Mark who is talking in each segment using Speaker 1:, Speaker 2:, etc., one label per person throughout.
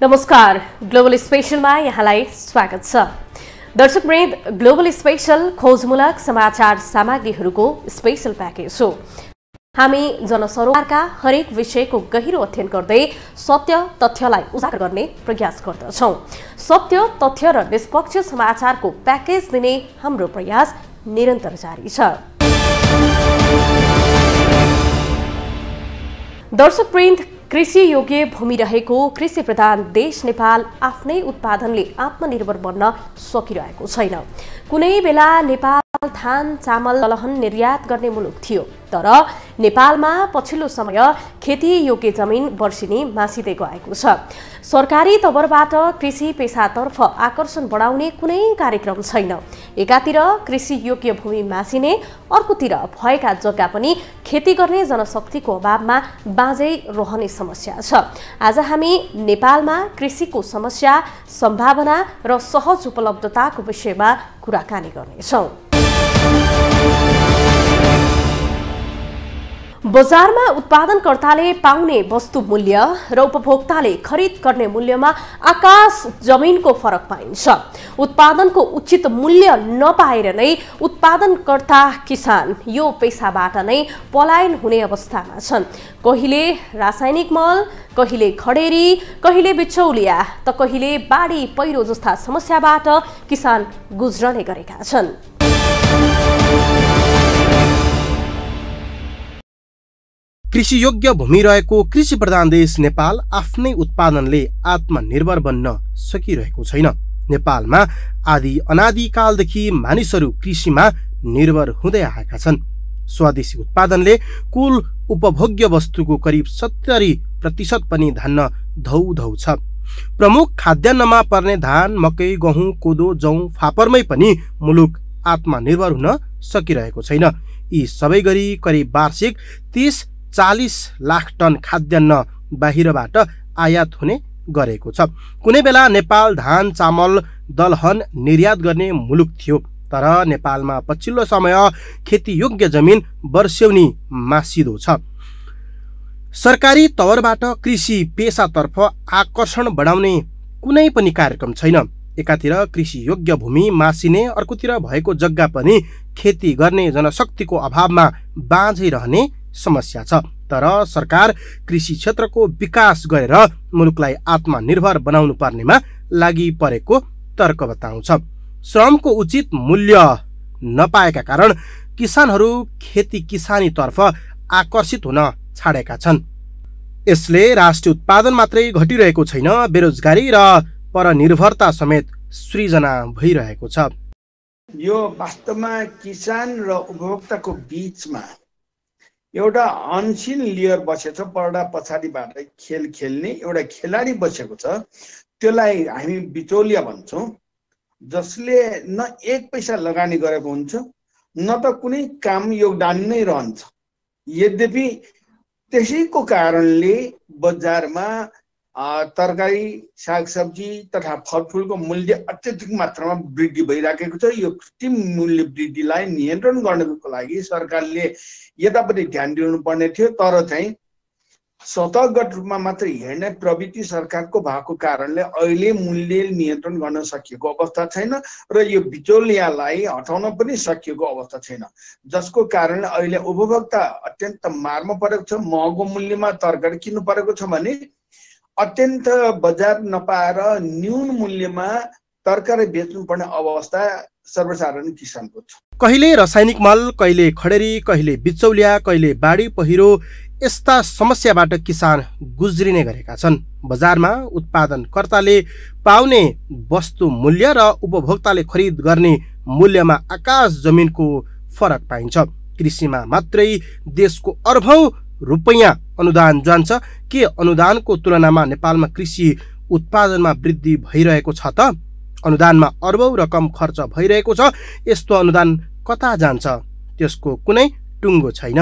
Speaker 1: नमस्कार, ग्लोबल स्पेशलमा यहाँलाई स्वागत छ। दर्शकवृन्द, ग्लोबल स्पेशल खोजमूलक समाचार सामग्रीहरूको स्पेशल प्याकेज हो। हामी जनसरोकारका हरेक विषयको गहिरो अध्ययन गर्दै सत्य तथ्यलाई उजागर गर्ने प्रयास गर्दछौं। सत्य तथ्य र निष्पक्ष समाचारको प्याकेज दिने हाम्रो प्रयास निरन्तर जारी छ। दर्शकवृन्द, कृषि योग्य भूमि रहेको कृषि प्रधान देश नेपाल आफ्नै उत्पादनले आत्मनिर्भर बन्न सकिरहेको छैन। कुनै बेला नेपाल धान, चामल, दलहन निर्यात गर्ने मुलुक थियो, तर नेपालमा पछिल्लो समय खेती योग्य जमिन वर्षिनी मासिँदै गएको छ। सरकारी तवरबाट कृषि पेसातर्फ आकर्षण बढाउने कुनै कार्यक्रम छैन। एकातिर कृषि योग्य भूमि मासिने, अर्कोतिर भएका जग्गा पनि खेती गर्ने जनशक्तिको अभावमा बाँझै रहने समस्या छ। आज हामी नेपालमा कृषिको समस्या, सम्भावना र सहज उपलब्धताको विषयमा कुराकानी गर्नेछौँ। बजारमा उत्पादनकर्ताले पाउने वस्तु मूल्य र उपभोक्ताले खरिद गर्ने मूल्यमा आकाश जमिनको फरक पाइन्छ। उत्पादनको उचित मूल्य नपाएर नै उत्पादनकर्ता किसान यो पेसाबाट नै पलायन हुने अवस्थामा छन्। कहिले रासायनिक मल, कहिले खडेरी, कहिले बिचौलिया त कहिले बाढी पहिरो जस्ता समस्याबाट किसान गुज्रने गरेका छन्।
Speaker 2: कृषि योग्य भूमि रहेको कृषि प्रधान देश नेपाल आफ्नै उत्पादनले आत्मनिर्भर बन्न सकिरहेको छैन। नेपालमा आदि अनादिकालदेखि मानिसहरू कृषिमा निर्भर हुँदै आएका छन्। स्वदेशी उत्पादनले कुल उपभोग्य वस्तुको करिब 70% पनि धान्न धौधौ छ। प्रमुख खाद्यान्नमा पर्ने धान, मकै, गहुँ, कोदो, जौँ, फापरमै पनि मुलुक आत्मनिर्भर हुन सकिरहेको छैन। यी सबै गरी करिब वार्षिक 30-40 लाख टन खाद्यान्न बाहिरबाट आयात हुने गरेको छ। कुनै बेला नेपाल धान, चामल, दलहन निर्यात गर्ने मुलुक थियो, तर नेपालमा पछिल्लो समय खेती योग्य जमिन वर्ष्यौनी मासिँदो छ। सरकारी तवरबाट कृषि पेसातर्फ आकर्षण बढाउने कुनै पनि कार्यक्रम छैन। एकातिर कृषि योग्य भूमि मासिने, अर्कोतिर भएको जग्गा पनि खेती गर्ने जनशक्तिको अभावमा बाँझै रहने समस्या छ। तर सरकार कृषि क्षेत्रको विकास गरेर मुलुकलाई आत्मनिर्भर बनाउनु पर्नेमा लागि परेको तर्क बताउँछ। श्रमको उचित मूल्य नपाएका कारण किसानहरू खेती किसानीतर्फ आकर्षित हुन छाडेका छन्। यसले राष्ट्रिय उत्पादन मात्रै घटिरहेको छैन, बेरोजगारी र परनिर्भरता समेत सृजना भइरहेको छ।
Speaker 3: यो वास्तवमा किसान र उपभोक्ताको बीचमा एउटा अनसिन लेयर बसेको छ। पर्दा पछाडिबाट खेल खेल्ने एउटा खेलाडी बसेको छ। त्यसलाई हामी बिचौलिया भन्छौँ, जसले न एक पैसा लगानी गरेको हुन्छ, न त कुनै काम योगदान नै रहन्छ। यद्यपि त्यसैको कारणले बजारमा तरकारी, सागसब्जी तथा फलफुलको मूल्य अत्यधिक मात्रामा वृद्धि भइराखेको छ। यो कृत्रिम मूल्य वृद्धिलाई नियन्त्रण गर्नको लागि सरकारले यतापट्टि ध्यान दिनुपर्ने थियो, तर चाहिँ स्वतःगत रूपमा मात्र हेर्ने प्रवृत्ति सरकारको भएको कारणले अहिले मूल्य नियन्त्रण गर्न सकिएको अवस्था छैन र यो बिचौलियालाई हटाउन पनि सकिएको अवस्था छैन, जसको कारणले अहिले उपभोक्ता अत्यन्त मारमा परेको छ। महँगो मूल्यमा तरकारी किन्नु परेको छ भने अत्यन्त बजार नपाएर न्यून मूल्यमा तरकारी बेच्नुपर्ने अवस्था सर्वसाधारण किसानको छ।
Speaker 2: कहिले रासायनिक मल, कहिले खडेरी, कहिले बिचौलिया, कहिले बाढी पहिरो यस्ता समस्याबाट किसान गुज्रिने गरेका छन्। बजारमा उत्पादनकर्ताले पाउने वस्तु मूल्य र उपभोक्ताले खरिद गर्ने मूल्यमा आकाश जमिनको फरक पाइन्छ। कृषिमा मात्रै देशको अर्बौं रुपैयाँ अनुदान जान्छ। के अनुदानको तुलनामा नेपालमा कृषि उत्पादनमा वृद्धि भइरहेको छ त? अनुदानमा अर्बौं रकम खर्च भइरहेको छ। यस्तो अनुदान कता जान्छ? त्यसको कुनै टुङ्गो छैन।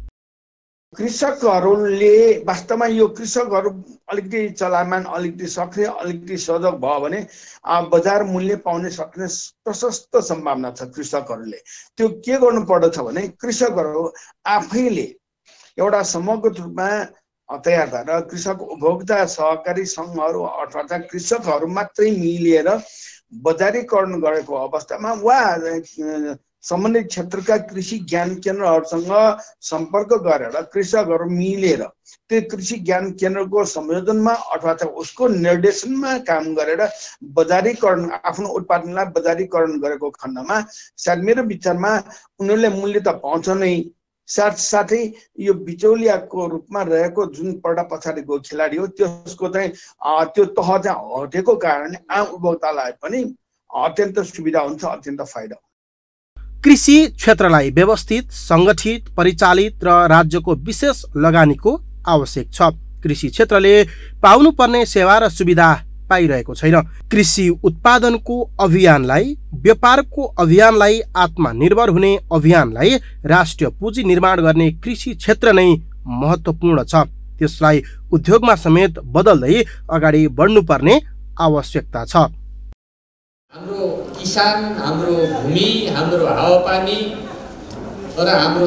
Speaker 3: कृषकहरूले वास्तवमा यो कृषकहरू अलिकति चलामान, अलिकति सक्रिय, अलिकति सजग भयो भने बजार मूल्य पाउने सक्ने प्रशस्त सम्भावना छ। कृषकहरूले त्यो के गर्नु पर्दछ भने कृषकहरू आफैले एउटा समग्र रूपमा तयार भएर कृषक उपभोक्ता सहकारी सङ्घहरू अथवा कृषकहरू मात्रै मिलेर बजारीकरण गरेको अवस्थामा वा सम्बन्धित क्षेत्रका कृषि ज्ञान केन्द्रहरूसँग सम्पर्क गरेर कृषकहरू मिलेर त्यो कृषि ज्ञान केन्द्रको संयोजनमा अथवा उसको निर्देशनमा काम गरेर बजारीकरण आफ्नो उत्पादनलाई बजारीकरण गरेको खण्डमा सायद मेरो विचारमा उनीहरूले मूल्य त पाउँछ नै, साथसाथै यो बिचौलियाको रूपमा रहेको जुन पर्दा पछाडिको खेलाडी हो त्यसको चाहिँ त्यो तह चाहिँ हटेको कारणले आम उपभोक्तालाई पनि अत्यन्त सुविधा हुन्छ, अत्यन्त फाइदा हुन्छ।
Speaker 2: कृषि क्षेत्रलाई व्यवस्थित, सङ्गठित, परिचालित र राज्यको विशेष लगानीको आवश्यक छ। कृषि क्षेत्रले पाउनुपर्ने सेवा र सुविधा पाइरहेको छैन। कृषि उत्पादनको अभियानलाई, व्यापारको अभियानलाई, आत्मनिर्भर हुने अभियानलाई राष्ट्रिय पुँजी निर्माण गर्ने कृषि क्षेत्र नै महत्त्वपूर्ण छ। त्यसलाई उद्योगमा समेत बदल्दै अगाडि बढ्नुपर्ने आवश्यकता छ।
Speaker 4: हाम्रो किसान, हाम्रो भूमि, हाम्रो हावापानी र हाम्रो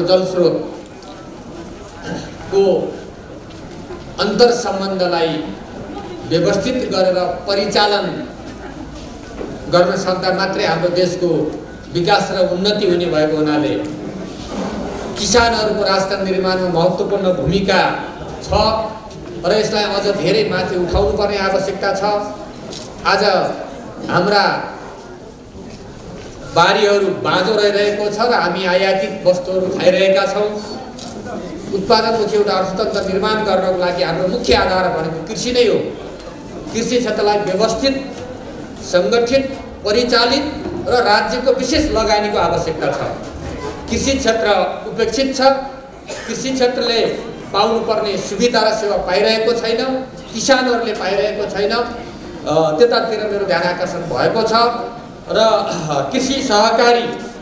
Speaker 4: जलस्रोतको अन्तर सम्बन्धलाई व्यवस्थित गरेर परिचालन गर्न सक्दा मात्रै हाम्रो देशको विकास र उन्नति हुने भएको हुनाले किसानहरूको राष्ट्र निर्माणमा महत्त्वपूर्ण भूमिका छ र यसलाई अझ धेरै माथि उठाउनुपर्ने आवश्यकता छ। आज हाम्रा बारीहरू बाँझो रहिरहेको छ र हामी आयातित वस्तुहरू खाइरहेका छौँ। उत्पादनमुखी एउटा अर्थतन्त्र निर्माण गर्नको लागि हाम्रो मुख्य आधार भनेको कृषि नै हो। कृषि क्षेत्रलाई व्यवस्थित, सङ्गठित, परिचालित र राज्यको विशेष लगानीको आवश्यकता छ। कृषि क्षेत्र उपेक्षित छ। कृषि क्षेत्रले पाउनुपर्ने सुविधा र सेवा पाइरहेको छैन, किसानहरूले पाइरहेको छैन। त्यतातिर मेरो ध्यान आकर्षण भएको छ र कृषि सहकारी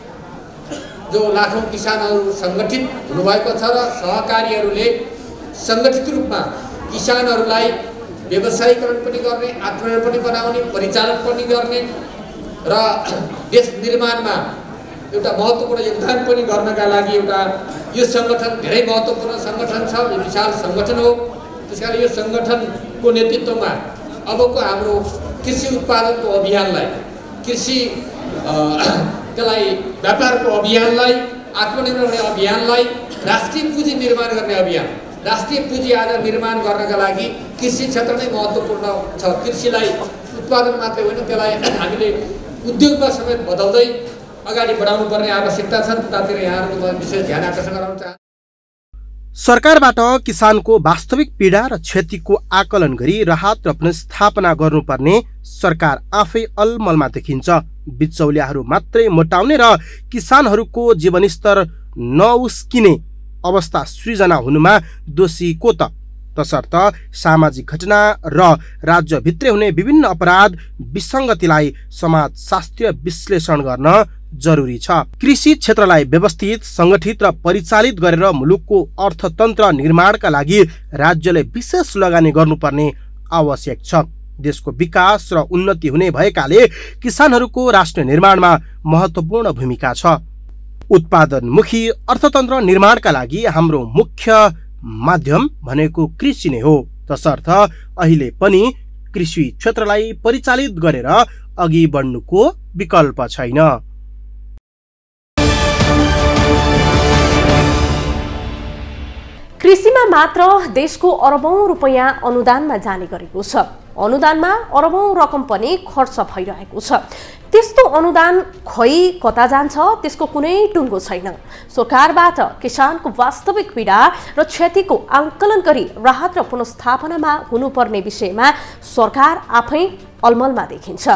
Speaker 4: जो लाखौँ किसानहरू सङ्गठित हुनुभएको छ र सहकारीहरूले सङ्गठित रूपमा किसानहरूलाई व्यवसायीकरण पनि गर्ने, आत्मनिर्भर पनि बनाउने, परिचालन पनि गर्ने र देश निर्माणमा एउटा महत्त्वपूर्ण योगदान पनि गर्नका लागि एउटा यो सङ्गठन धेरै महत्त्वपूर्ण सङ्गठन छ, यो विशाल सङ्गठन हो। त्यसकारण यो सङ्गठनको नेतृत्वमा अबको हाम्रो कृषि उत्पादनको अभियानलाई, कृषि त्यसलाई व्यापारको अभियानलाई, आत्मनिर्भर हुने अभियानलाई, राष्ट्रिय पुँजी निर्माण गर्ने अभियान, राष्ट्रिय पुँजी आज निर्माण गर्नका लागि कृषि क्षेत्र नै महत्त्वपूर्ण छ। कृषिलाई उत्पादन मात्रै होइन, त्यसलाई हामीले उद्योगमा समेत बदल्दै अगाडि बढाउनु पर्ने आवश्यकता छ। त्यतातिर यहाँहरूको विशेष ध्यान आकर्षण गराउन चाहन्छु।
Speaker 2: सरकारबाट किसानको वास्तविक पीडा र क्षतिको आकलन गरी राहत र पुनर्स्थापना गर्नुपर्ने सरकार आफै अलमलमा देखिन्छ। बिचौलियाहरू मात्रै मोटाउने र किसानहरूको जीवनस्तर नउस्किने अवस्था सृजना हुनुमा दोषी को त? तसर्थ सामाजिक घटना र राज्यभित्रै हुने विभिन्न अपराध विसङ्गतिलाई समाजशास्त्रीय विश्लेषण गर्न जरुरी छ। कृषि क्षेत्रलाई व्यवस्थित, सङ्गठित र परिचालित गरेर मुलुकको अर्थतन्त्र निर्माणका लागि राज्यले विशेष लगानी गर्नुपर्ने आवश्यक छ। देशको विकास र उन्नति हुने भएकाले किसानहरूको राष्ट्र निर्माणमा महत्त्वपूर्ण भूमिका छ। उत्पादनमुखी अर्थतन्त्र निर्माणका लागि हाम्रो मुख्य माध्यम भनेको कृषि नै हो। तसर्थ अहिले पनि कृषि क्षेत्रलाई परिचालित गरेर अघि बढ्नुको विकल्प छैन।
Speaker 1: कृषिमा मात्र देशको अरबौं रुपैयाँ अनुदानमा जाने गरेको छ। अनुदानमा अरबौं रकम पनि खर्च भइरहेको छ। त्यस्तो अनुदान खै कता जान्छ त्यसको कुनै टुङ्गो छैन। सरकारबाट किसानको वास्तविक पीडा र क्षतिको आंकलन गरी राहत र पुनर्स्थापनामा हुनुपर्ने विषयमा सरकार आफै अलमलमा देखिन्छ।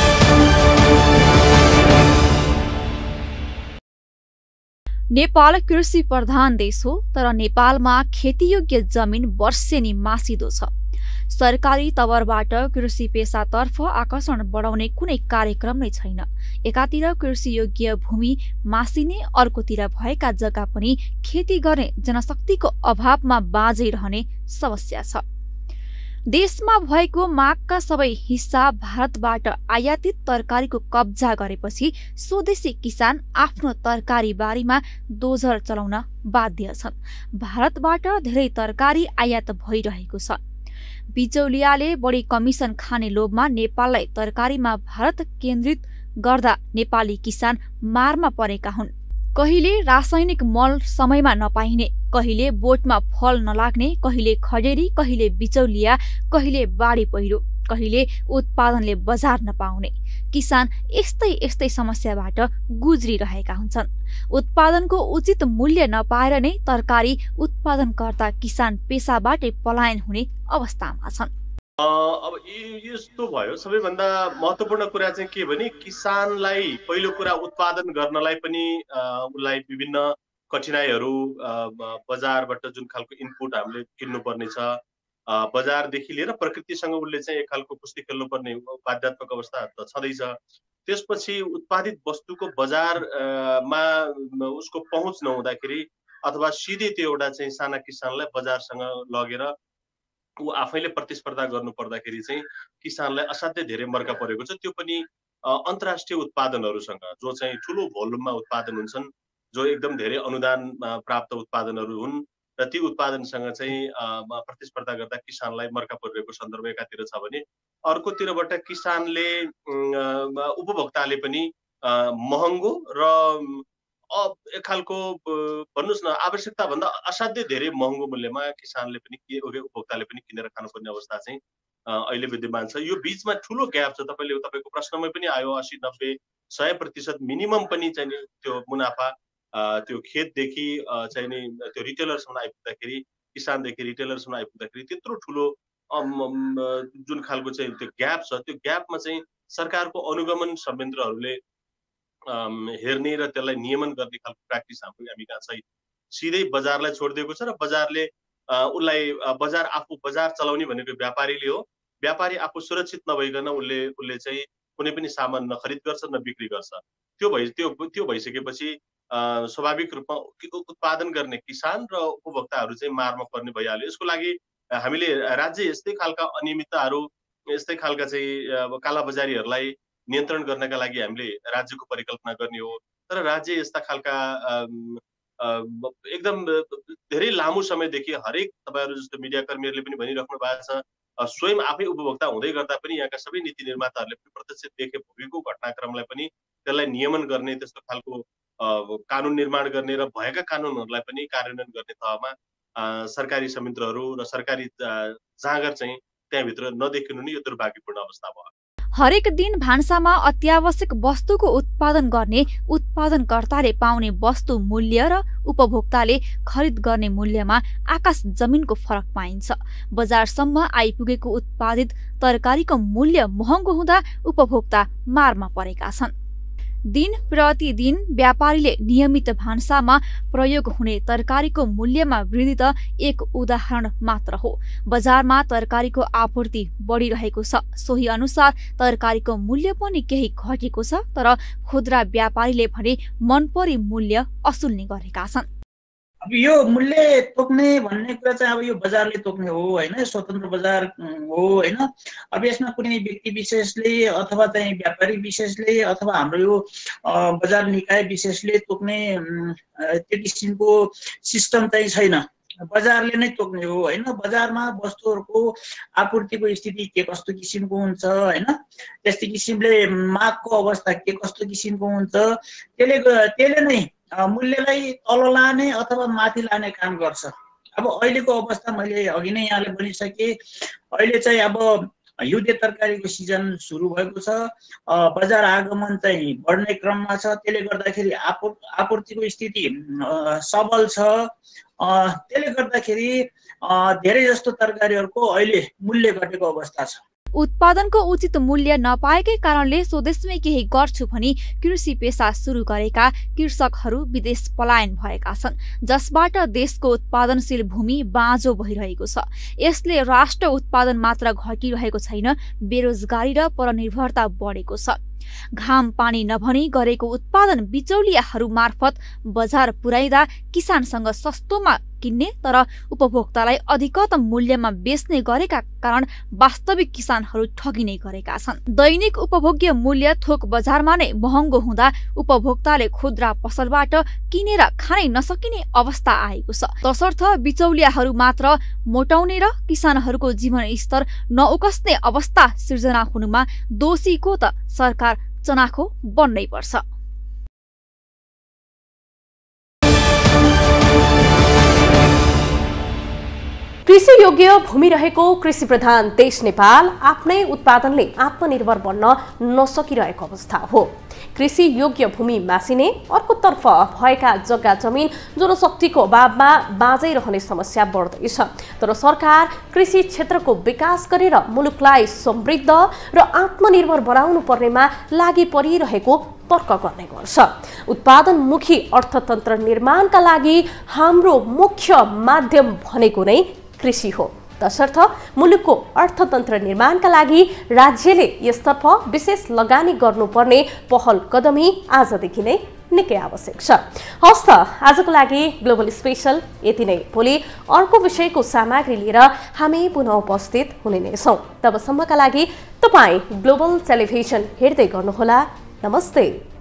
Speaker 5: नेपाल कृषि प्रधान देश हो, तर नेपालमा खेतीयोग्य जमिन वर्षेनी मासिदो छ। सरकारी तवरबाट कृषि पेसातर्फ आकर्षण बढाउने कुनै कार्यक्रम नै छैन। एकातिर कृषि योग्य भूमि मासिने, अर्कोतिर भएका जग्गा पनि खेती गर्ने जनशक्तिको अभावमा बाँझै रहने समस्या छ। देशमा भएको मागका सबै हिस्सा भारतबाट आयातित तरकारीको कब्जा गरेपछि स्वदेशी किसान आफ्नो तरकारी बारीमा दोझर चलाउन बाध्य छन्। भारतबाट धेरै तरकारी आयात भइरहेको छ। बिचौलियाले बढी कमिसन खाने लोभमा नेपाललाई तरकारीमा भारत केन्द्रित गर्दा नेपाली किसान मारमा परेका हुन्। कहिले रासायनिक मल समयमा नपाइने, कहिले बोटमा फल नलाग्ने, कहिले खडेरी, कहिले बिचौलिया, कहिले बाढी पहिरो, कहिले उत्पादनले बजार नपाउने किसान यस्तै समस्याबाट गुज्रिरहेका हुन्छन्। उत्पादनको उचित मूल्य नपाएर नै तरकारी उत्पादनकर्ता किसान पेसाबाटै पलायन हुने अवस्थामा छन्।
Speaker 6: अब यस्तो भयो। सबैभन्दा महत्त्वपूर्ण कुरा चाहिँ के भने किसानलाई पहिलो कुरा उत्पादन गर्नलाई पनि उसलाई विभिन्न कठिनाइहरू, बजारबाट जुन खालको इनपुट हामीले किन्नुपर्ने छ, बजारदेखि लिएर प्रकृतिसँग उसले चाहिँ एक खालको कुस्ती खेल्नुपर्ने बाध्यात्मक अवस्था त छँदैछ। त्यसपछि उत्पादित वस्तुको बजारमा उसको पहुँच नहुँदाखेरि अथवा सिधै त्यो एउटा चाहिँ साना किसानलाई बजारसँग लगेर ऊ आफैले प्रतिस्पर्धा गर्नु पर्दाखेरि चाहिँ किसानलाई असाध्यै धेरै मर्का परेको छ। त्यो पनि अन्तर्राष्ट्रिय उत्पादनहरूसँग जो चाहिँ ठुलो भोल्युममा उत्पादन हुन्छन्, जो एकदम धेरै अनुदान प्राप्त उत्पादनहरू हुन् र ती उत्पादनसँग चाहिँ प्रतिस्पर्धा गर्दा किसानलाई मर्का परिरहेको सन्दर्भ एकातिर छ भने अर्कोतिरबाट किसानले उपभोक्ताले पनि महँगो र एक खालको भन्नुहोस् न आवश्यकता भन्दा असाध्यै धेरै महँगो मूल्यमा किसानले पनि उपभोक्ताले पनि किनेर खानुपर्ने अवस्था चाहिँ अहिले विद्यमान छ। यो बीचमा ठुलो ग्याप छ। तपाईँको प्रश्नमै पनि आयो 80-90-100% मिनिमम पनि चाहिँ त्यो मुनाफा त्यो खेतदेखि चाहिँ नि त्यो रिटेलरसम्म आइपुग्दाखेरि, किसानदेखि रिटेलरसम्म आइपुग्दाखेरि त्यत्रो ठुलो जुन खालको चाहिँ त्यो ग्याप छ, त्यो ग्यापमा चाहिँ सरकारको अनुगमन संयन्त्रहरूले हेर्ने र त्यसलाई नियमन गर्ने खालको प्र्याक्टिस हामी कहाँ छैन। सिधै बजारलाई छोडिदिएको छ र बजारले उसलाई बजार चलाउने भनेको व्यापारीले हो। व्यापारी आफू सुरक्षित नभइकन उसले चाहिँ कुनै पनि सामान न खरिद गर्छ न बिक्री गर्छ। त्यो भइसकेपछि स्वाभाविक रूपमा उत्पादन गर्ने किसान र उपभोक्ताहरू चाहिँ मारमा पर्ने भइहाल्यो। यसको लागि हामीले राज्य यस्तै खालका अनियमितताहरू, यस्तै खालका चाहिँ कालाबजारीहरूलाई नियन्त्रण गर्नका लागि हामीले राज्यको परिकल्पना गर्ने हो। तर राज्य यस्ता खालका एकदम धेरै लामो समयदेखि हरेक तपाईँहरू जस्तो मिडियाकर्मीहरूले पनि भनिराख्नु भएको छ, स्वयं आफै उपभोक्ता हुँदै गर्दा पनि यहाँका सबै नीति निर्माताहरूले पनि प्रत्यक्ष देखे भोगेको घटनाक्रमलाई पनि त्यसलाई नियमन गर्ने, त्यस्तो खालको कानुन निर्माण गर्ने र भएका कानुनहरूलाई पनि कार्यान्वयन गर्ने तहमा सरकारी संयन्त्रहरू र सरकारी जाँगर चाहिँ त्यहाँभित्र नदेखिनु नै यो दुर्भाग्यपूर्ण अवस्था भयो।
Speaker 5: हरेक दिन भान्सामा अत्यावश्यक वस्तुको उत्पादन गर्ने उत्पादनकर्ताले पाउने वस्तु मूल्य र उपभोक्ताले खरिद गर्ने मूल्यमा आकाश जमिनको फरक पाइन्छ। बजारसम्म आइपुगेको उत्पादित तरकारीको मूल्य महँगो हुँदा उपभोक्ता मारमा परेका छन्। दिन प्रतिदिन व्यापारीले नियमित भान्सामा प्रयोग हुने तरकारीको मूल्यमा वृद्धि त एक उदाहरण मात्र हो। बजारमा तरकारीको आपूर्ति बढिरहेको छ, सोही अनुसार तरकारीको मूल्य पनि केही घटेको छ, तर खुद्रा व्यापारीले भने मनपरी मूल्य असुल्ने गरेका छन्।
Speaker 7: अब यो मूल्य तोक्ने भन्ने कुरा चाहिँ अब यो बजारले तोक्ने हो हैन, स्वतन्त्र बजार हो हैन। अब यसमा कुनै व्यक्ति विशेषले अथवा चाहिँ व्यापारी विशेषले अथवा हाम्रो यो बजार निकाय विशेषले तोक्ने त्यो किसिमको सिस्टम चाहिँ छैन। बजारले नै तोक्ने हो हैन। बजारमा वस्तुहरूको आपूर्तिको स्थिति के कस्तो किसिमको हुन्छ हैन, त्यस्तै किसिमले मागको अवस्था के कस्तो किसिमको हुन्छ, त्यसले नै मूल्यलाई तल लाने अथवा माथि लाने काम गर्छ। अब अहिलेको अवस्था मैले अघि नै यहाँले भनिसके, अहिले चाहिँ अब हिउँदे तरकारीको सिजन सुरु भएको छ, बजार आगमन चाहिँ बढ्ने क्रममा छ। त्यसले गर्दाखेरि आपूर्तिको स्थिति सबल छ। त्यसले गर्दाखेरि धेरै जस्तो तरकारीहरूको अहिले मूल्य घटेको अवस्था छ।
Speaker 5: उत्पादनको उचित मूल्य नपाएकै कारणले स्वदेशमै केही गर्छु भनी कृषि पेसा सुरु गरेका कृषकहरू विदेश पलायन भएका छन्, जसबाट देशको उत्पादनशील भूमि बाँझो भइरहेको छ। यसले राष्ट्र उत्पादन मात्र घटिरहेको छैन, बेरोजगारी र परनिर्भरता बढेको छ। घाम पानी नभनी गरेको उत्पादन बिचौलियाहरू मार्फत बजार पुर्याइदा किसानसँग सस्तोमा किन्ने तर उपभोक्तालाई अधिकतम मूल्यमा बेच्ने गरेका कारण वास्तविक किसानहरू ठगिने गरेका छन्। दैनिक उपभोग्य मूल्य थोक बजारमा नै महँगो हुँदा उपभोक्ताले खुद्रा पसलबाट किनेर खानै नसकिने अवस्था आएको छ। तसर्थ बिचौलियाहरू मात्र मोटाउने र किसानहरूको जीवन स्तर नउकस्ने अवस्था सिर्जना हुनुमा दोषीको त सरकार चनाखो बन्नै पर्छ।
Speaker 1: कृषि योग्य भूमि रहेको कृषि प्रधान देश नेपाल आफ्नै उत्पादनले आत्मनिर्भर बन्न नसकिरहेको अवस्था हो। कृषि योग्य भूमि मासिने, अर्कोतर्फ भएका जग्गा जमिन जनशक्तिको अभावमा बाँझै रहने समस्या बढ्दैछ। तर सरकार कृषि क्षेत्रको विकास गरेर मुलुकलाई समृद्ध र आत्मनिर्भर बनाउनु पर्नेमा लागि परिरहेको तर्क गर्ने गर्छ। उत्पादनमुखी अर्थतन्त्र निर्माणका लागि हाम्रो मुख्य माध्यम भनेको नै कृषि हो। तसर्थ मुलुकको अर्थतन्त्र निर्माणका लागि राज्यले यसतर्फ विशेष लगानी गर्नुपर्ने पहल कदमी आजदेखि नै निकै आवश्यक छ। हस् त आजको लागि ग्लोबल स्पेशल यति नै। भोलि अर्को विषयको सामग्री लिएर हामी पुनः उपस्थित हुने नै छौँ। तबसम्मका लागि तपाईँ ग्लोबल टेलिभिजन हेर्दै गर्नुहोला। नमस्ते।